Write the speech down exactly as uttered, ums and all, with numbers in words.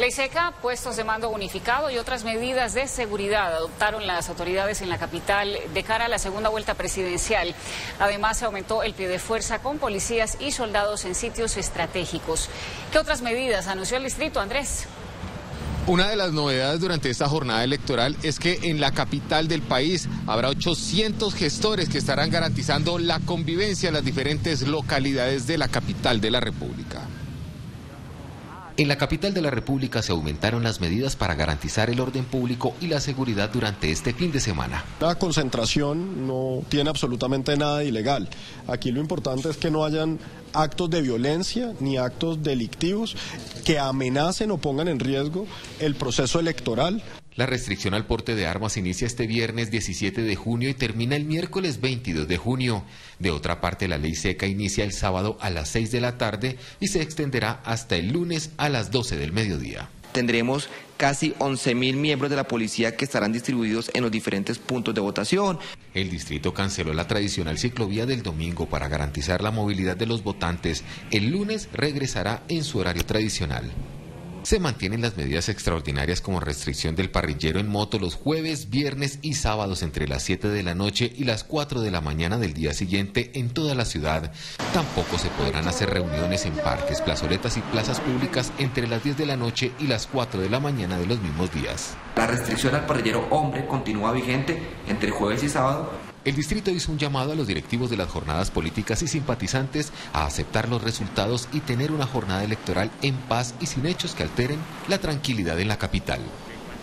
Ley seca, puestos de mando unificado y otras medidas de seguridad adoptaron las autoridades en la capital de cara a la segunda vuelta presidencial. Además, se aumentó el pie de fuerza con policías y soldados en sitios estratégicos. ¿Qué otras medidas anunció el distrito, Andrés? Una de las novedades durante esta jornada electoral es que en la capital del país habrá ochocientos gestores que estarán garantizando la convivencia en las diferentes localidades de la capital de la República. En la capital de la República se aumentaron las medidas para garantizar el orden público y la seguridad durante este fin de semana. La concentración no tiene absolutamente nada de ilegal. Aquí lo importante es que no hayan actos de violencia ni actos delictivos que amenacen o pongan en riesgo el proceso electoral. La restricción al porte de armas inicia este viernes diecisiete de junio y termina el miércoles veintidós de junio. De otra parte, la ley seca inicia el sábado a las seis de la tarde y se extenderá hasta el lunes a las doce del mediodía. Tendremos casi once mil miembros de la policía que estarán distribuidos en los diferentes puntos de votación. El distrito canceló la tradicional ciclovía del domingo para garantizar la movilidad de los votantes. El lunes regresará en su horario tradicional. Se mantienen las medidas extraordinarias como restricción del parrillero en moto los jueves, viernes y sábados entre las siete de la noche y las cuatro de la mañana del día siguiente en toda la ciudad. Tampoco se podrán hacer reuniones en parques, plazoletas y plazas públicas entre las diez de la noche y las cuatro de la mañana de los mismos días. La restricción al parrillero hombre continúa vigente entre jueves y sábado. El distrito hizo un llamado a los directivos de las jornadas políticas y simpatizantes a aceptar los resultados y tener una jornada electoral en paz y sin hechos que alteren la tranquilidad en la capital.